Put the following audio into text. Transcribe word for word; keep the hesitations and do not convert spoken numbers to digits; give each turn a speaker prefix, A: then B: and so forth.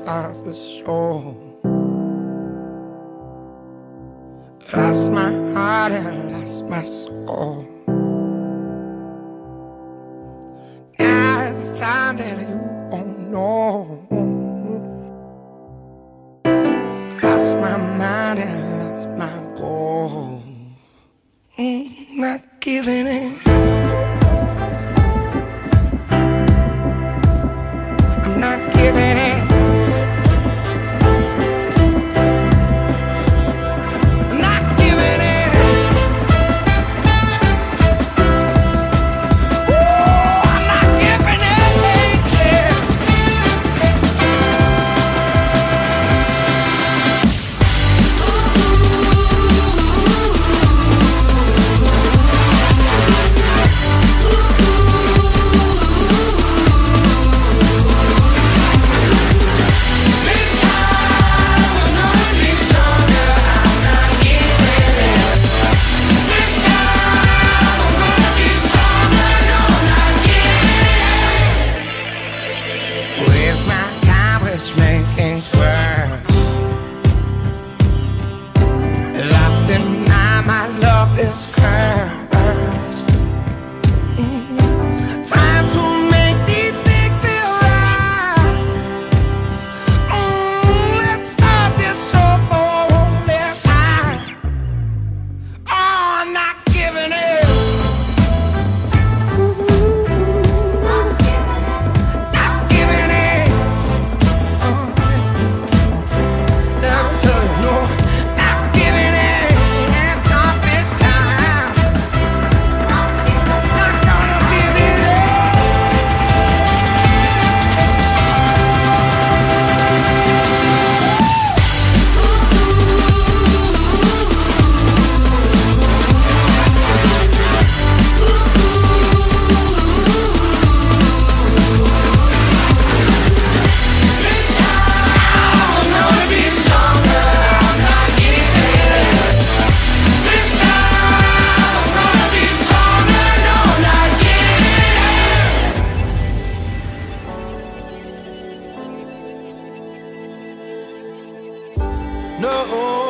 A: of the soul. Lost my heart and lost my soul. Now it's time that you won't know. Lost my mind and lost my goal. Mm, not giving in. I'm not giving in. Makes things worse. Lost in my, my love is cursed. Mm. Time to make these things feel right. Mm, let's start this show on this high. Oh, I'm not giving it. No.